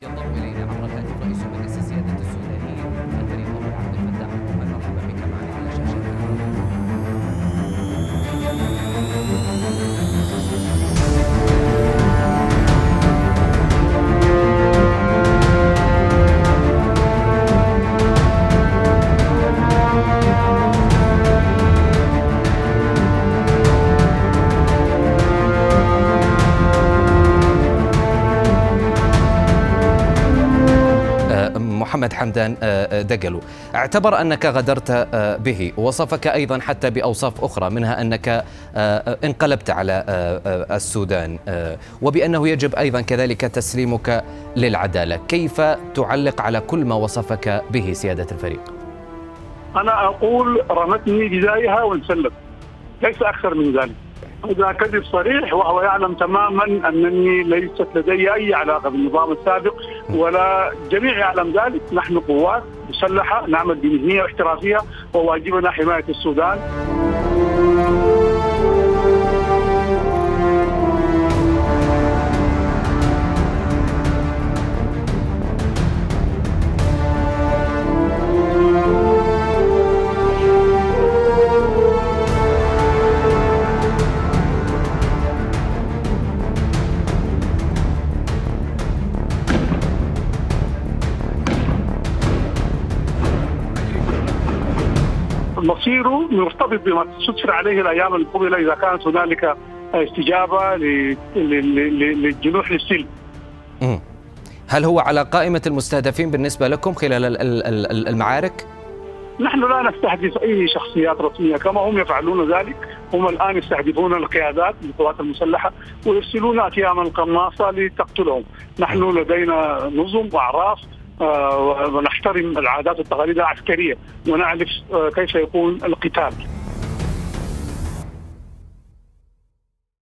ينضم إلينا عبر الهاتف رئيس مجلس السيادة السوداني الكريم أبو عبد الفتاح محمد، مرحبا بك معنا على شاشة محمد حمدان دقلو. اعتبر أنك غدرت به، وصفك أيضا حتى بأوصاف أخرى، منها أنك انقلبت على السودان، وبأنه يجب أيضا كذلك تسليمك للعدالة. كيف تعلق على كل ما وصفك به سيادة الفريق؟ أنا أقول رمتني بدايها وانسلت، ليس أكثر من ذلك. هذا كذب صريح، وهو يعلم تماما أنني ليست لدي أي علاقة بالنظام السابق، ولا جميع يعلم ذلك. نحن قوات مسلحة نعمل بمهنية واحترافية، وواجبنا حماية السودان. مصيره مرتبط بما تسفر عليه الايام المقبله، اذا كانت هنالك استجابه للجنوح للسلم. هل هو على قائمه المستهدفين بالنسبه لكم خلال المعارك؟ نحن لا نستهدف اي شخصيات رسميه كما هم يفعلون ذلك. هم الان يستهدفون القيادات للقوات المسلحه ويرسلون اتياما قناصه لتقتلهم. نحن لدينا نظم واعراف، ونحترم العادات والتقاليد العسكريه، ونعرف كيف يكون القتال.